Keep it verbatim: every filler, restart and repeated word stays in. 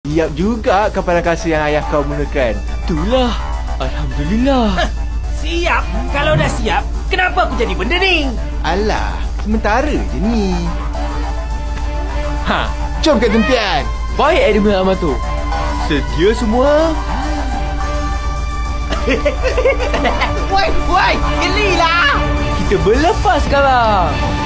Siap juga kapal angkasa yang ayah kau mulakan. Itulah. Alhamdulillah. Siap? Kalau dah siap, kenapa aku jadi benda ni? Alah, sementara je ni. Ha, Jom kat tempian. baik Admiral Amato. Sedia semua? Woi, woi, gelilah. Kita berlepas sekarang.